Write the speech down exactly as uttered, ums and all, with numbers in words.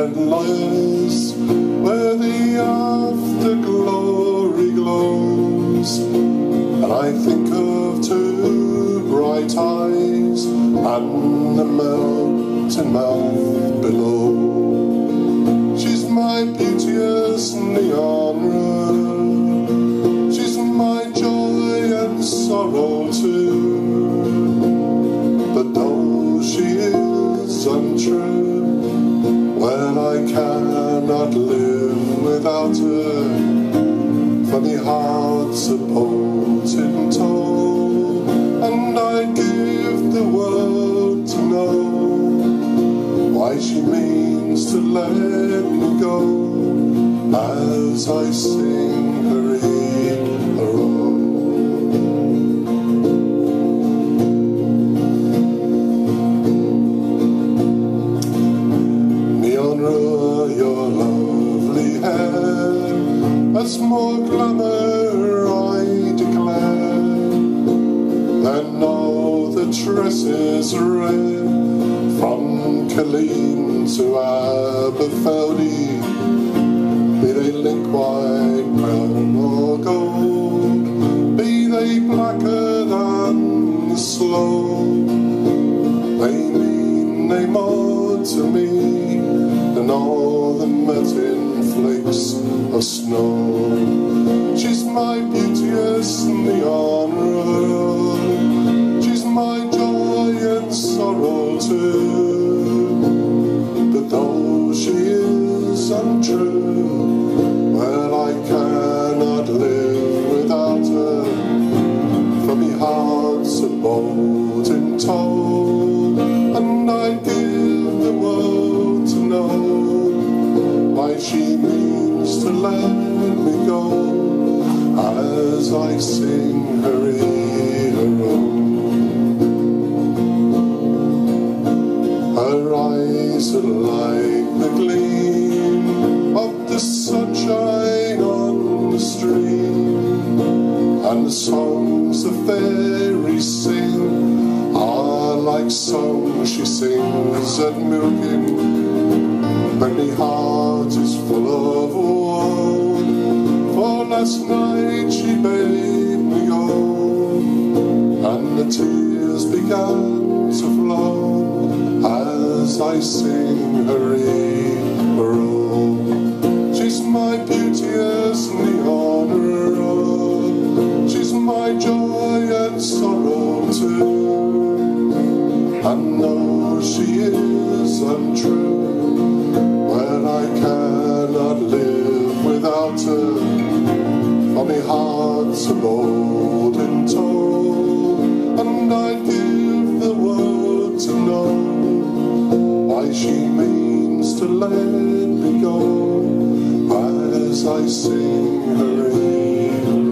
endless, where the afterglory glows, and I think of two bright eyes and the mountain mouth below. She's my beauteous neon room, she's my joy and sorrow too, but though she is untrue, well, I cannot live without her. Funny hearts are both in tow, and I'd give the world to know why she means to let me go as I sing her hero. Your lovely hair has more glamour, I declare, than all the tresses red from Colleen to Aberfeldy, be they link white, brown or gold, be they blacker than the sloe, they mean they more to me than all the melting flakes of snow. She's my beauteous neon room, she's my joy and sorrow too, but though she is untrue, well, I cannot live without her, for me heart's a boat in tow, and I give the world to know why she means to let me go as I sing her hero. Her eyes are like the gleam of the sunshine on the stream, and the songs the fairies sing are like songs she sings at milking. But me heart is full of woe, for last night she bade me go, and the tears began to flow as I sing her hero. She's my beauteous neon room, she's my joy and sorrow too, and though she is untrue, well, I cannot live without her, for me heart's a boat in tow, and I'd give the world to know why she means to let me go as I sing her hero.